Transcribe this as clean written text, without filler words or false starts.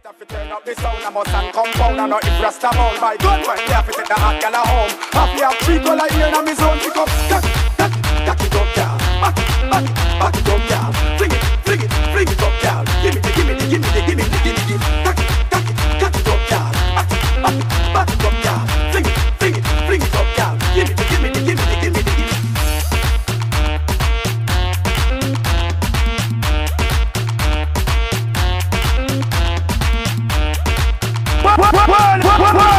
Have to turn up the sound, I must and compound. And not if Rasta bound by gun. When they have to take the hot gal home. Happy have 3 color here in my zone. Pick up, cock it up, girl. Back it up, girl. Fling it up, girl. Give me the. Cock it up, girl. Back it up, girl. Fling it up, girl. Give me the. One.